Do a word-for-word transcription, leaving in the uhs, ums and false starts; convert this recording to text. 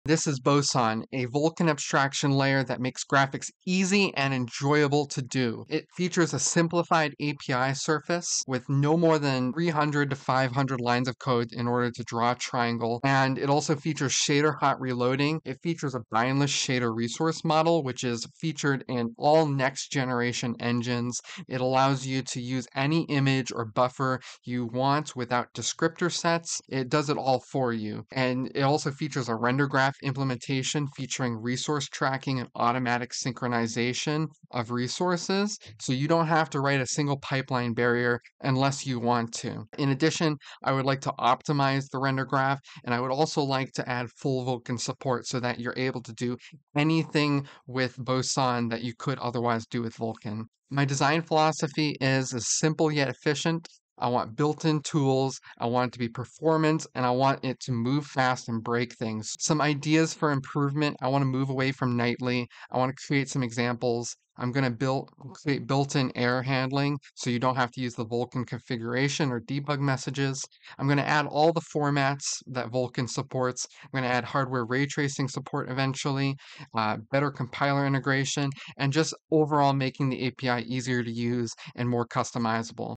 This is Boson, a Vulkan abstraction layer that makes graphics easy and enjoyable to do. It features a simplified A P I surface with no more than three hundred to five hundred lines of code in order to draw a triangle, and it also features shader hot reloading. It features a bindless shader resource model, which is featured in all next generation engines. It allows you to use any image or buffer you want without descriptor sets. It does it all for you, and it also features a render graph implementation featuring resource tracking and automatic synchronization of resources, so you don't have to write a single pipeline barrier unless you want to. In addition, I would like to optimize the render graph, and I would also like to add full Vulkan support so that you're able to do anything with Boson that you could otherwise do with Vulkan. My design philosophy is as simple yet efficient. I want built-in tools, I want it to be performant, and I want it to move fast and break things. Some ideas for improvement: I want to move away from nightly. I want to create some examples. I'm going to build create built-in error handling so you don't have to use the Vulkan configuration or debug messages. I'm going to add all the formats that Vulkan supports. I'm going to add hardware ray tracing support eventually, uh, better compiler integration, and just overall making the A P I easier to use and more customizable.